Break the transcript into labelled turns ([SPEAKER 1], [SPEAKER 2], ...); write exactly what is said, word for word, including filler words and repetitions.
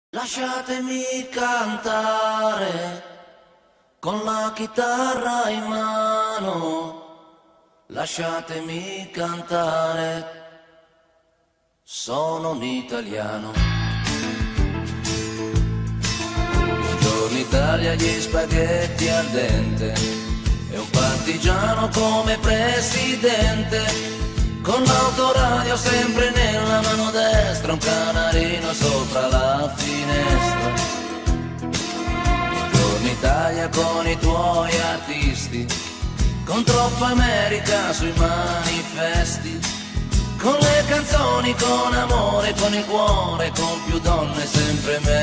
[SPEAKER 1] Lasciatemi cantare con la chitarra in mano, lasciatemi cantare, sono un italiano. Buongiorno Italia, gli spaghetti al dente e un partigiano come presidente, con l'autoradio sempre nella mano destra, un canarino sopra la finestra. Buongiorno Italia con i tuoi artisti, con troppa America sui manifesti, con le canzoni, con amore, con il cuore, con più donne sempre me.